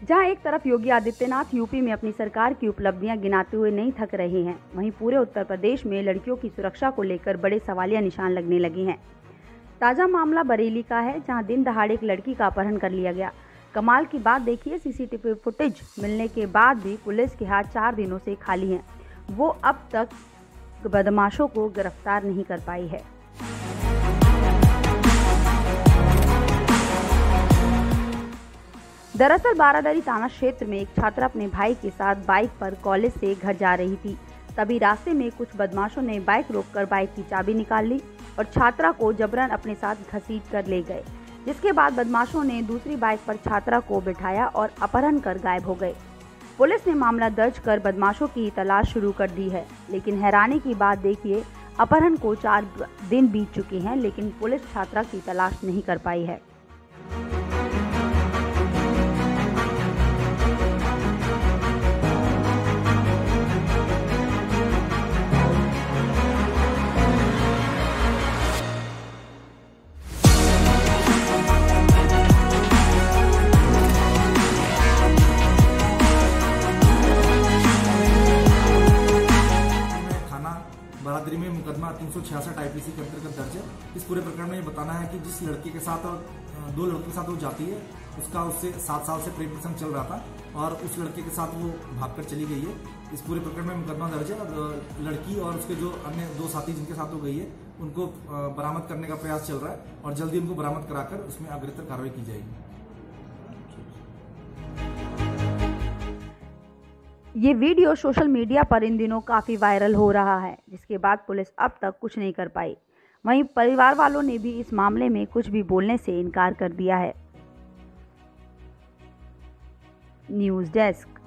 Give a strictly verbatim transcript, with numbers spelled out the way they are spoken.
जहां एक तरफ योगी आदित्यनाथ यूपी में अपनी सरकार की उपलब्धियां गिनाते हुए नहीं थक रहे हैं, वहीं पूरे उत्तर प्रदेश में लड़कियों की सुरक्षा को लेकर बड़े सवालिया निशान लगने लगे हैं। ताजा मामला बरेली का है, जहां दिन दहाड़े एक लड़की का अपहरण कर लिया गया। कमाल की बात देखिए, सीसीटीवी फुटेज मिलने के बाद भी पुलिस के हाथ चार दिनों से खाली हैं। वो अब तक बदमाशों को गिरफ्तार नहीं कर पाई है। दरअसल बारादरी थाना क्षेत्र में एक छात्रा अपने भाई के साथ बाइक पर कॉलेज से घर जा रही थी। तभी रास्ते में कुछ बदमाशों ने बाइक रोककर बाइक की चाबी निकाल ली और छात्रा को जबरन अपने साथ घसीट कर ले गए, जिसके बाद बदमाशों ने दूसरी बाइक पर छात्रा को बिठाया और अपहरण कर गायब हो गए। पुलिस ने मामला दर्ज कर बदमाशों की तलाश शुरू कर दी है, लेकिन हैरानी की बात देखिए, अपहरण को चार दिन बीत चुके हैं, लेकिन पुलिस छात्रा की तलाश नहीं कर पाई है। बारादरी में मुकदमा तीन सौ छियासठ आईपीसी के अंतर्गत दर्ज है। इस पूरे प्रकरण में ये बताना है कि जिस लड़के के साथ और दो लड़कों के साथ वो जाती है, उसका उससे सात साल से प्रेम प्रसंग चल रहा था और उस लड़के के साथ वो भागकर चली गई है। इस पूरे प्रकरण में मुकदमा दर्ज है और लड़की और उसके जो अन्य दो साथी जिनके साथ वो गई है, उनको बरामद करने का प्रयास चल रहा है और जल्दी उनको बरामद कराकर उसमें अग्रतर कार्रवाई की जाएगी। ये वीडियो सोशल मीडिया पर इन दिनों काफ़ी वायरल हो रहा है, जिसके बाद पुलिस अब तक कुछ नहीं कर पाई। वहीं परिवार वालों ने भी इस मामले में कुछ भी बोलने से इनकार कर दिया है। News desk.